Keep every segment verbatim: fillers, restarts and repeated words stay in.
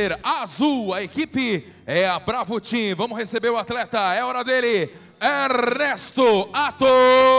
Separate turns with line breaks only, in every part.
banner azul, a equipe é a Bravo Team. Vamos receber o atleta, é hora dele, Ernesto Atto.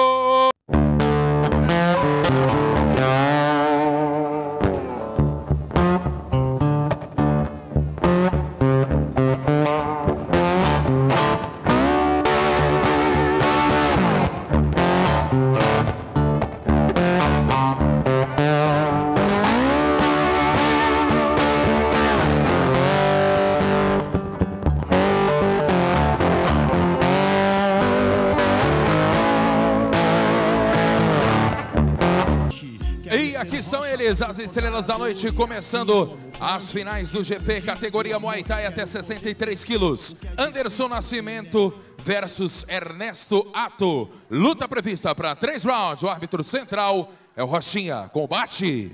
E aqui estão eles, as estrelas da noite, começando as finais do G P, categoria Muay Thai até sessenta e três quilos. Anderson Nascimento versus Ernesto Atto. Luta prevista para três rounds. O árbitro central é o Rochinha. Combate.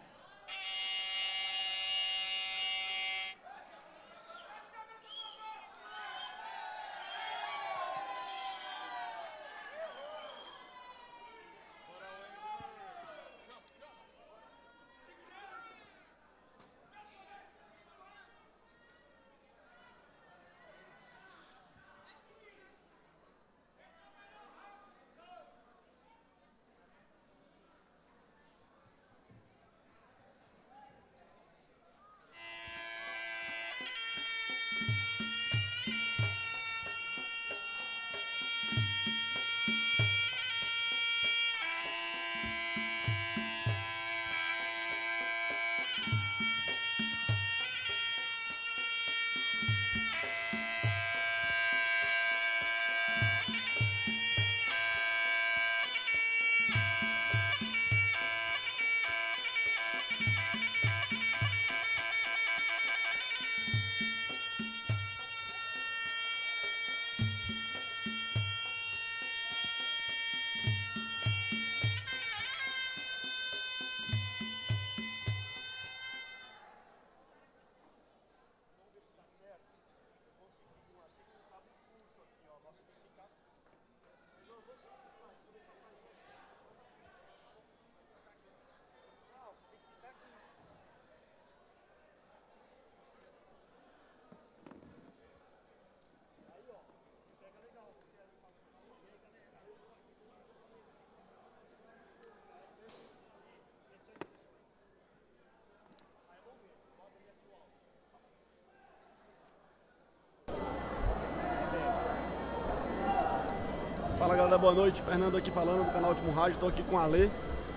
Fala galera, boa noite, Fernando aqui falando do canal Último Rádio. Estou aqui com a Alê.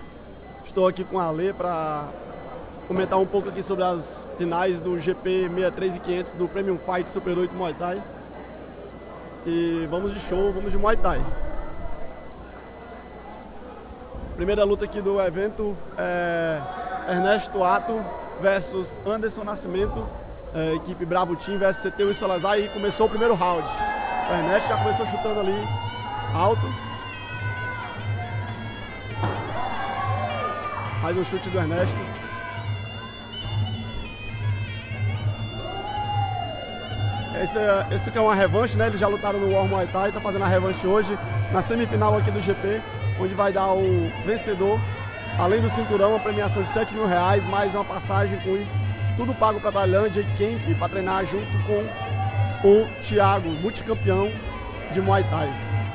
Estou aqui com a Alê para comentar um pouco aqui sobre as finais do G P sessenta e três e quinhentos do Premium Fight Super oito Muay Thai. E vamos de show, vamos de Muay Thai. Primeira luta aqui do evento é Ernesto Atto versus Anderson Nascimento, é, equipe Bravo Team versus C T U e Salazar, e começou o primeiro round. O Ernesto já começou chutando ali alto. Mais um chute do Ernesto. Esse, esse aqui é uma revanche, né? Eles já lutaram no War Muay Thai, tá fazendo a revanche hoje na semifinal aqui do G P, onde vai dar o vencedor, além do cinturão, uma premiação de sete mil reais, mais uma passagem com tudo pago para Tailândia e camp para treinar junto com o Thiago, multicampeão de Muay Thai.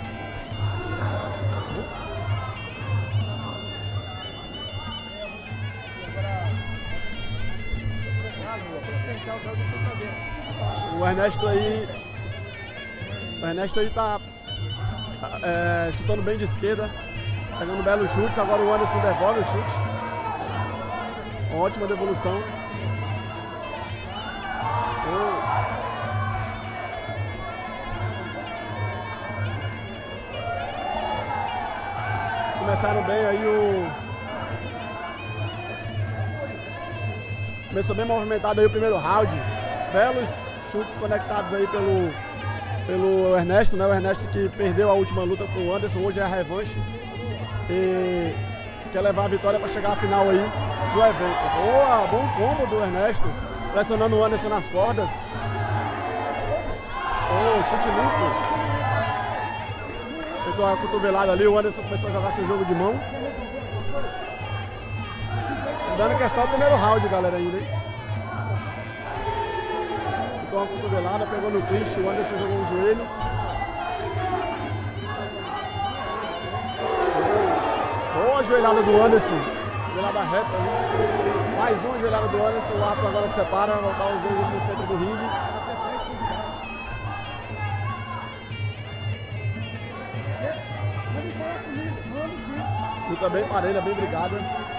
O Ernesto aí, o Ernesto aí tá é, chutando bem de esquerda, pegando belos chutes. Agora o Anderson devolve o chute. Ótima devolução. Oh. Começaram bem aí o... Começou bem movimentado aí o primeiro round. Belos chutes conectados aí pelo, pelo Ernesto, né? O Ernesto que perdeu a última luta pro Anderson, hoje é a revanche. E quer levar a vitória para chegar à final aí do evento. Boa, bom combo do Ernesto, pressionando o Anderson nas cordas. Oh, chute limpo. Tentou uma cotovelada ali, o Anderson começou a jogar seu jogo de mão. Lembrando que é só o primeiro round, galera, ainda, hein? tentou uma cotovelada, pegou no clinch, o Anderson jogou no joelho. Boa joelhada do Anderson, joelhada reta ali. Mais uma joelhada do Anderson, o árbitro agora separa, vai voltar os dois no centro do ringue. Luta bem parelha, bem brigada.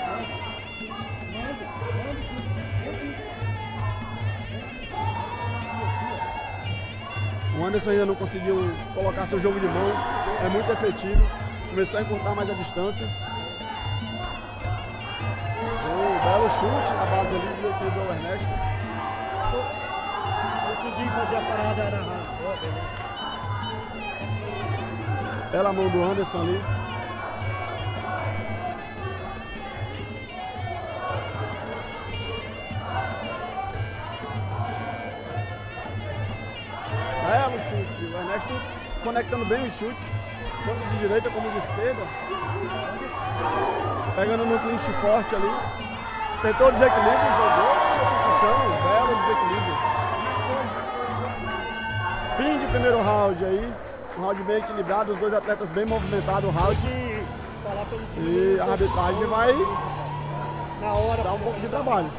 O Anderson ainda não conseguiu colocar seu jogo de mão, é muito efetivo. Começou a encurtar mais a distância. Um belo chute na base ali do, do Ernesto.
Consegui fazer a parada na rádio.
Bela mão do Anderson ali. Belo chute. O Ernesto conectando bem os chutes. Tanto de direita como de esquerda. Pegando no clinch forte ali. Tentou o desequilíbrio, jogou no chão. Belo desequilíbrio. Fim de primeiro round aí. Um round bem equilibrado, os dois atletas bem movimentados o round. E a arbitragem vai
na hora
dar um pouco de trabalho.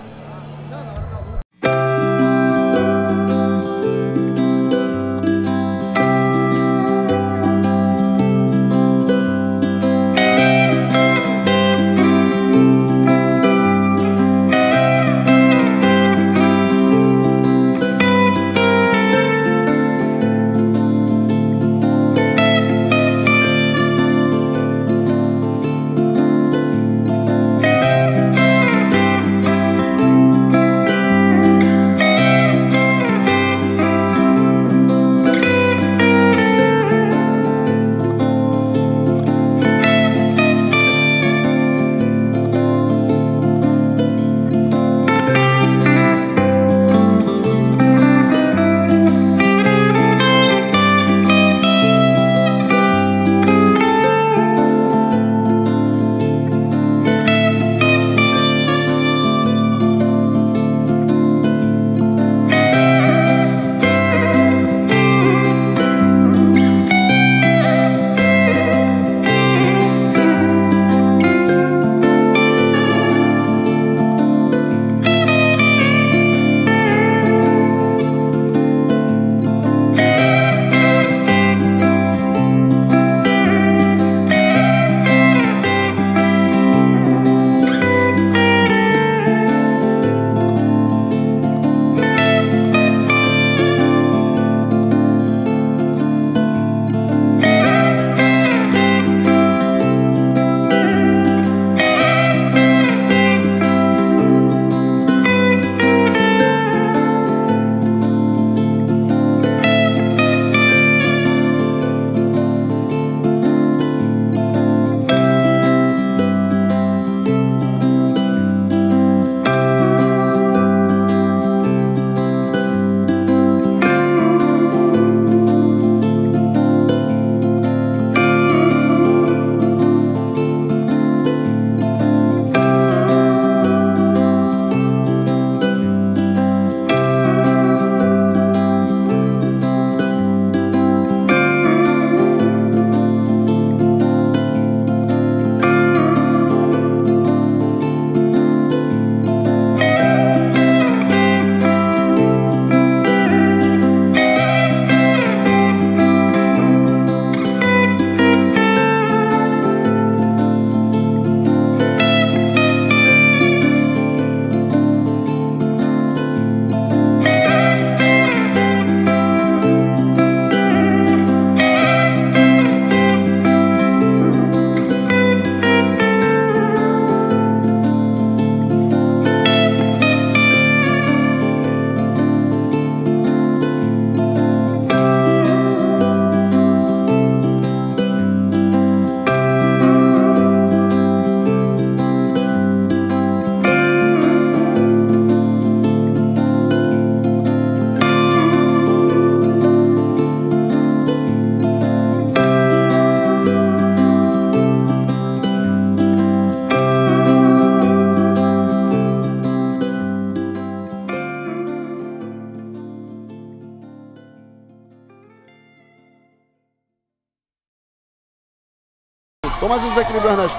Tô mais um desequilíbrio, Ernesto.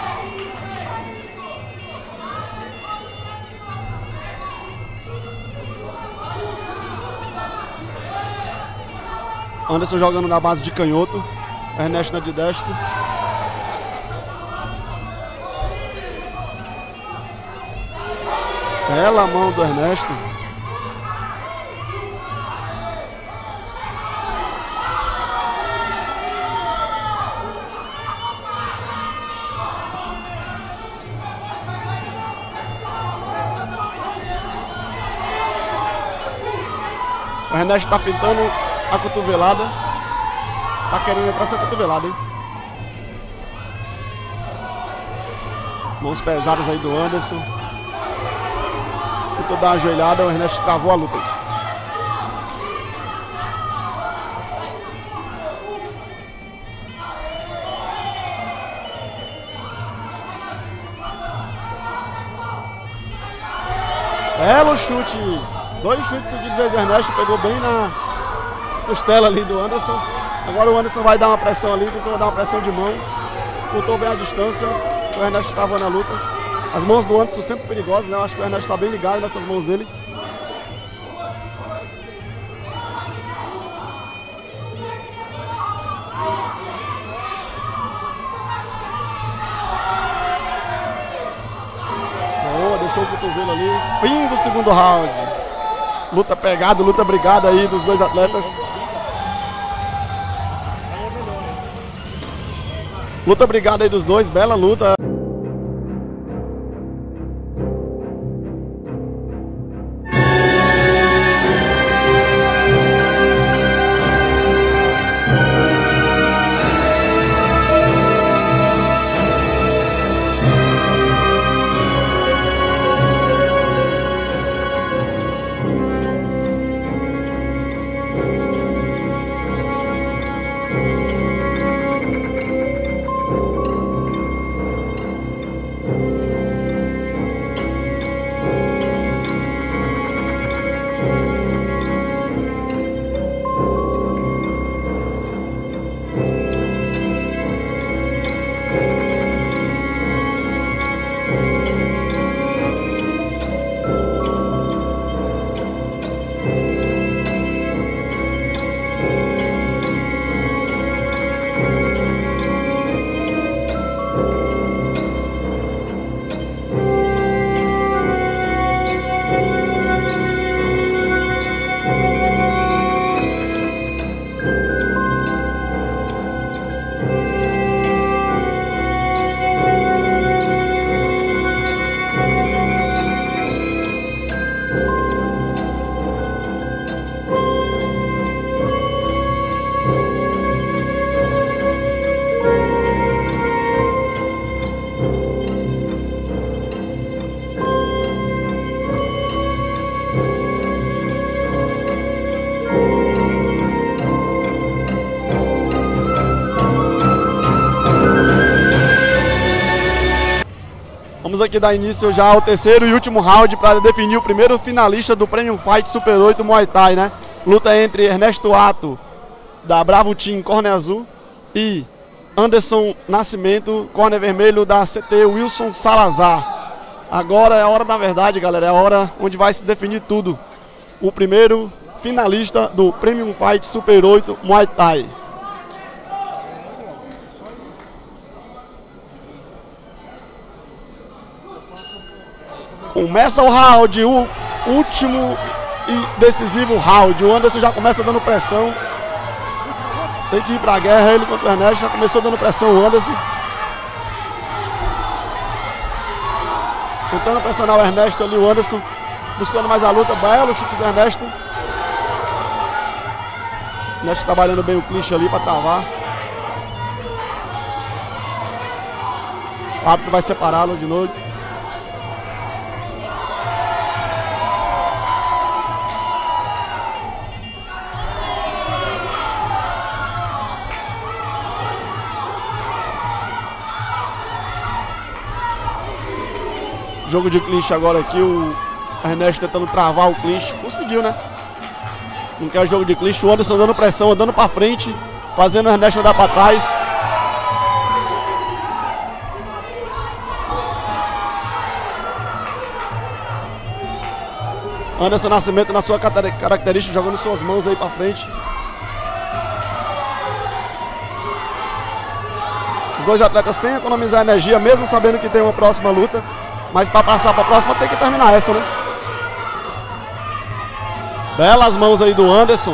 Anderson jogando na base de canhoto. Ernesto na de destro. Bela mão do Ernesto. O Ernesto tá fintando a cotovelada. Tá querendo entrar essa cotovelada, hein? Mãos pesadas aí do Anderson. Tentou dar uma ajoelhada, o Ernesto travou a luta. Belo chute. Dois chutes seguidos aí do Ernesto. Pegou bem na costela ali do Anderson. Agora o Anderson vai dar uma pressão ali. Tentou dar uma pressão de mão. Cortou bem a distância. O Ernesto estava na luta. As mãos do Anderson sempre perigosas, né? Eu acho que o Ernesto está bem ligado nessas mãos dele. Boa, deixou o cotovelo ali. Fim do segundo round. Luta pegada, luta brigada aí dos dois atletas. Luta brigada aí dos dois, bela luta. Vamos aqui dar início já ao terceiro e último round para definir o primeiro finalista do Premium Fight Super oito Muay Thai, né? Luta entre Ernesto Ato, da Bravo Team, Corner Azul, e Anderson Nascimento, Corner Vermelho, da C T Wilson Salazar. Agora é a hora da verdade, galera, é a hora onde vai se definir tudo. O primeiro finalista do Premium Fight Super oito Muay Thai. Começa o round, o último e decisivo round. O Anderson já começa dando pressão. Tem que ir pra guerra, ele contra o Ernesto. Já começou dando pressão o Anderson. Tentando pressionar o Ernesto ali, o Anderson buscando mais a luta. Belo chute do Ernesto. O Ernesto trabalhando bem o clinch ali para travar. O árbitro vai separá-lo de novo. Jogo de clinch agora aqui, o Ernesto tentando travar o clinch. Conseguiu, né? Não quer jogo de clinch. O Anderson dando pressão, andando pra frente, fazendo o Ernesto andar pra trás. Anderson Nascimento na sua característica, jogando suas mãos aí pra frente. Os dois atletas sem economizar energia, mesmo sabendo que tem uma próxima luta. Mas para passar para a próxima tem que terminar essa, né? Belas mãos aí do Anderson.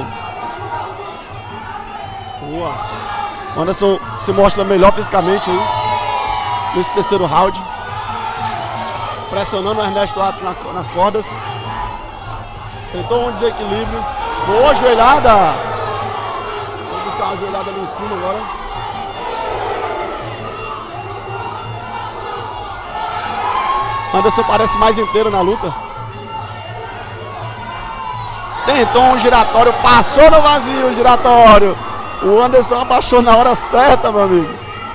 Boa. O Anderson se mostra melhor fisicamente aí nesse terceiro round. Pressionando o Ernesto Ato na, nas cordas. Tentou um desequilíbrio. Boa joelhada. Vamos buscar uma joelhada ali em cima agora. Anderson parece mais inteiro na luta. Tentou um giratório, passou no vazio o giratório. O Anderson abaixou na hora certa, meu amigo.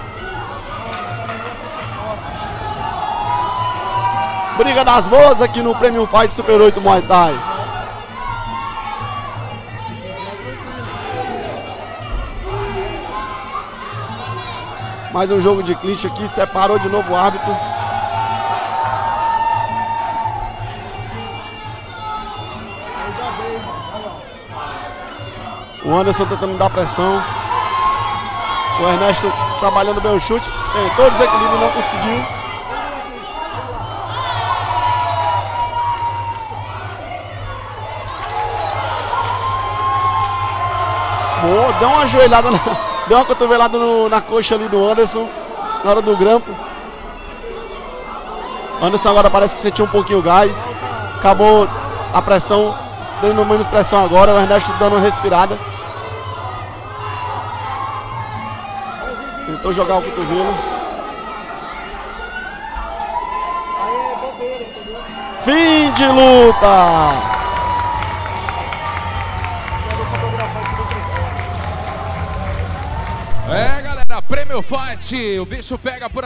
Briga das boas aqui no Premium Fight Super oito Muay Thai. Mais um jogo de clinch aqui, separou de novo o árbitro. O Anderson tentando dar pressão. O Ernesto trabalhando bem o chute. Tentou desequilíbrio, não conseguiu. Boa, deu uma joelhada, na, deu uma cotovelada no, na coxa ali do Anderson, na hora do grampo. O Anderson agora parece que sentiu um pouquinho o gás. Acabou a pressão, dando menos pressão agora. O Ernesto dando uma respirada. Tentou jogar o cotovelo. Fim de luta!
É, galera, Premium Fight, o bicho pega por...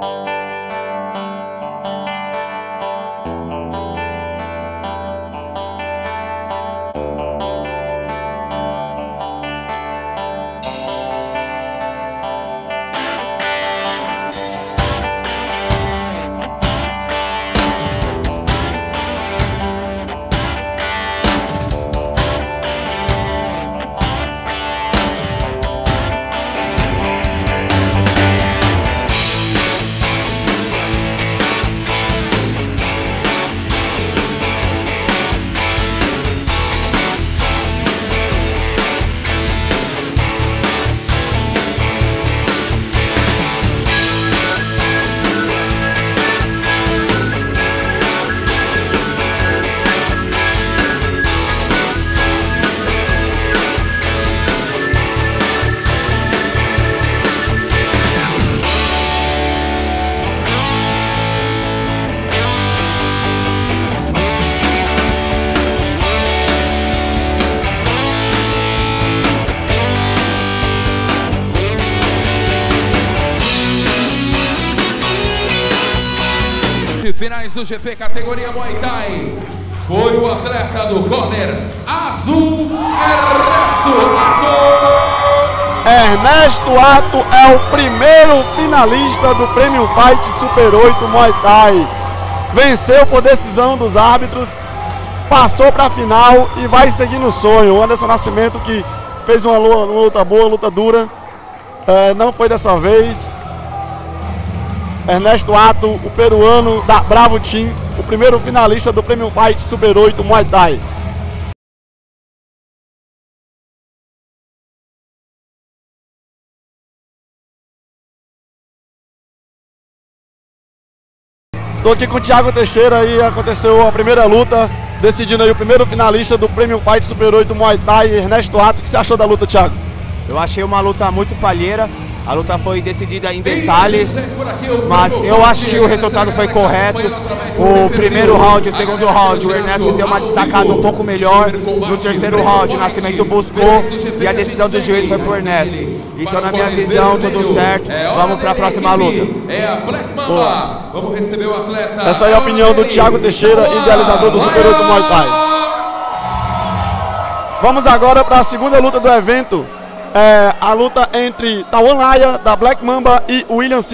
Finais do G P categoria Muay Thai. Foi o atleta do corner azul, Ernesto Ato.
Ernesto Ato é o primeiro finalista do Premium Fight Super oito Muay Thai. Venceu por decisão dos árbitros, passou para a final e vai seguir no sonho. O Anderson Nascimento, que fez uma luta, uma luta boa, uma luta dura, é, não foi dessa vez. Ernesto Ato, o peruano da Bravo Team, o primeiro finalista do Premium Fight Super oito Muay Thai. Tô aqui com o Thiago Teixeira e aconteceu a primeira luta, decidindo aí o primeiro finalista do Premium Fight Super oito Muay Thai, Ernesto Ato. O que você achou da luta, Thiago?
Eu achei uma luta muito palheira. A luta foi decidida em detalhes, mas eu acho que o resultado foi correto. O primeiro round, o segundo round, o Ernesto deu uma destacada um pouco melhor. No terceiro round, o Nascimento buscou e a decisão do juiz foi pro Ernesto. Então, na minha visão, tudo certo. Vamos para a próxima luta.
É a Black Mamba. Vamos receber o atleta.
Essa aí é a opinião do Thiago Teixeira, idealizador do Super oito Muay Thai. Vamos agora para a segunda luta do evento. É, a luta entre Tawan Laya, da Black Mamba, e William